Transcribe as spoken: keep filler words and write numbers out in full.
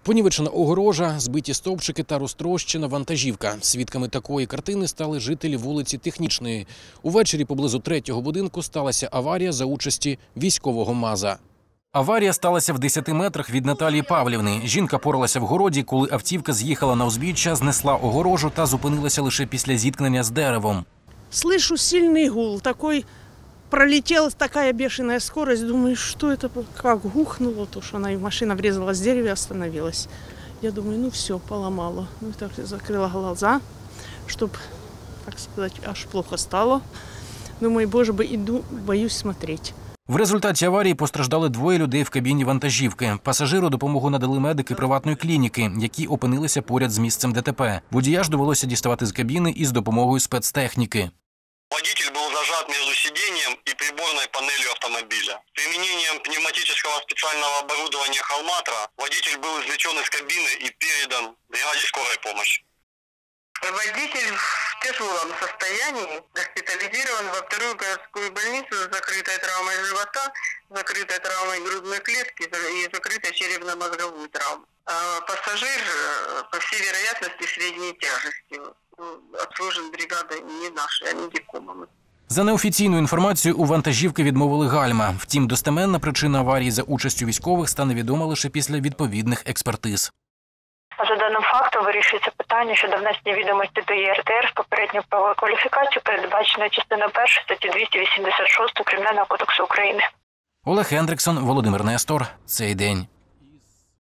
Понівечена огорожа, збиті стовпчики та розтрощена вантажівка. Свідками такої картини стали жителі вулиці Технічної. Увечері поблизу третього будинку сталася аварія за участі військового МАЗа. Аварія сталася в десяти метрах від Наталії Павлівни. Жінка поралася в городі, коли автівка з'їхала на узбіччя, знесла огорожу та зупинилася лише після зіткнення з деревом. Слышу сильный гул, такой пролетела такая бешеная скорость, думаю, что это, как гухнуло, то, что она и машина врезалась в дерево и остановилась. Я думаю, ну все, поломало. Ну так закрыла глаза, чтобы, так сказать, аж плохо стало. Думаю, боже бы, иду, боюсь смотреть. В результаті аварії постраждали двоє людей в кабіні вантажівки. Пасажиру допомогу надали медики приватної клініки, які опинилися поряд з місцем ДТП. Водія ж довелося діставати з кабіни із допомогою спецтехніки. Водитель был зажат между сиденьем и приборной панелью автомобиля. Применением пневматического специального оборудования «Холматра» водитель был извлечен из кабины и передан бригаде скорой помощи. Водитель в тяжелом состоянии госпитализирован во вторую городскую больницу с закрытой травмой живота, закрытой травмой грудной клетки и закрытой черепно-мозговой травмой. А пассажир, по всей вероятности, средней тяжести. Обслужен бригадой не нашей, а медикумами. За неофіційною інформацією, у вантажівки відмовили гальма. Втім, достеменна причина аварії за участю військових стане відома лише після відповідних експертиз. За даним фактом вирішується питання щодо внесення відомості до Є Ер Те Ер з попередньою правовою кваліфікацією, передбаченою частиною першою статті двісті вісімдесят шість Кримінального кодексу України. Олег Хендриксон, Володимир Нестор. Цей день.